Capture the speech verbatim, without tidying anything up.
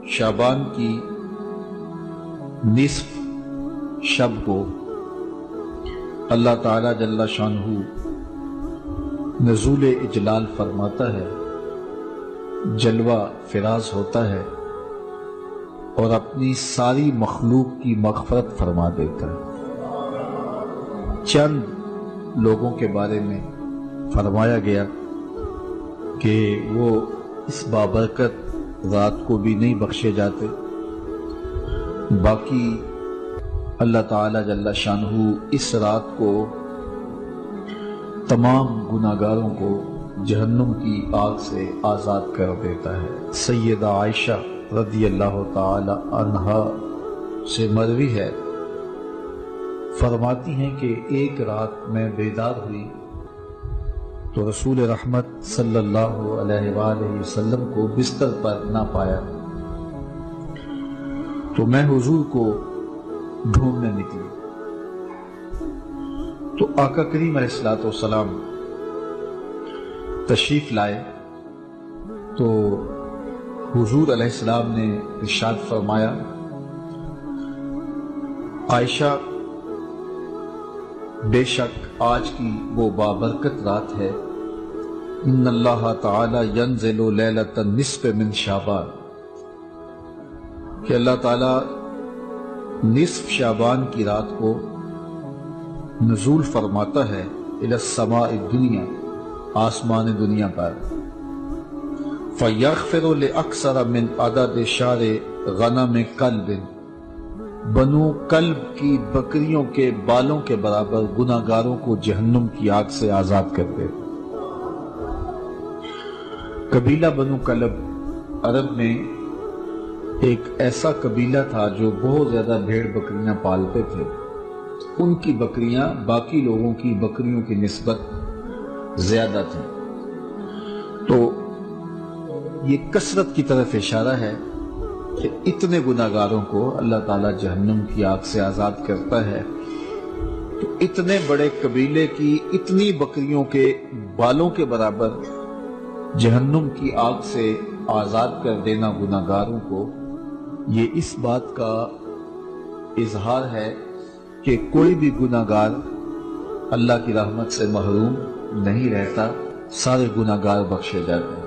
شعبان کی نصف شب کو اللہ تعالی جل شانہ نزول اجلال فرماتا ہے، جلوہ فراز ہوتا ہے اور اپنی ساری مخلوق کی مغفرت فرما دیتا ہے۔ چند لوگوں کے بارے میں فرمایا گیا کہ وہ اس بابرکت رات کو بھی نہیں بخشے جاتے، باقی اللہ تعالی جل شانہ اس رات کو تمام گناہگاروں کو جہنم کی آگ سے آزاد کر دیتا ہے۔ سیدہ عائشہ رضی اللہ تعالی عنہا سے مروی ہے، فرماتی ہیں کہ ایک رات میں بیدار ہوئی تو رسول رحمت صلی اللہ علیہ وآلہ وسلم کو بستر پر نہ پایا، تو میں حضور کو ڈھونڈنے نکلی تو آقا کریم علیہ الصلوۃ والسلام تشریف لائے تو حضور علیہ السلام نے ارشاد فرمایا، عائشہ بے شک آج کی وہ بابرکت رات ہے، ان اللہ تعالی ینزل لیلۃ النصف من شعبان، کہ اللہ تعالی نصف شعبان کی رات کو نزول فرماتا ہے الی السماء الدنیا، آسمان دنیا پر، فیغفر لاکثر من عدد شعر غنم کلب، بنو کلب کی بکریوں کے بالوں کے برابر گناہگاروں کو جہنم کی آگ سے آزاد کر دے۔ قبیلہ بنو کلب عرب میں ایک ایسا قبیلہ تھا جو بہت زیادہ بھیڑ بکریاں پالتے تھے، ان کی بکریاں باقی لوگوں کی بکریوں کی نسبت زیادہ تھیں، تو یہ کثرت کی طرف اشارہ ہے کہ اتنے گناہگاروں کو اللہ تعالیٰ جہنم کی آگ سے آزاد کرتا ہے، تو اتنے بڑے قبیلے کی اتنی بکریوں کے بالوں کے برابر جہنم کی آگ سے آزاد کر دینا گناہگاروں کو، یہ اس بات کا اظہار ہے کہ کوئی بھی گناہگار اللہ کی رحمت سے محروم نہیں رہتا، سارے گناہگار بخشے جاتے ہیں۔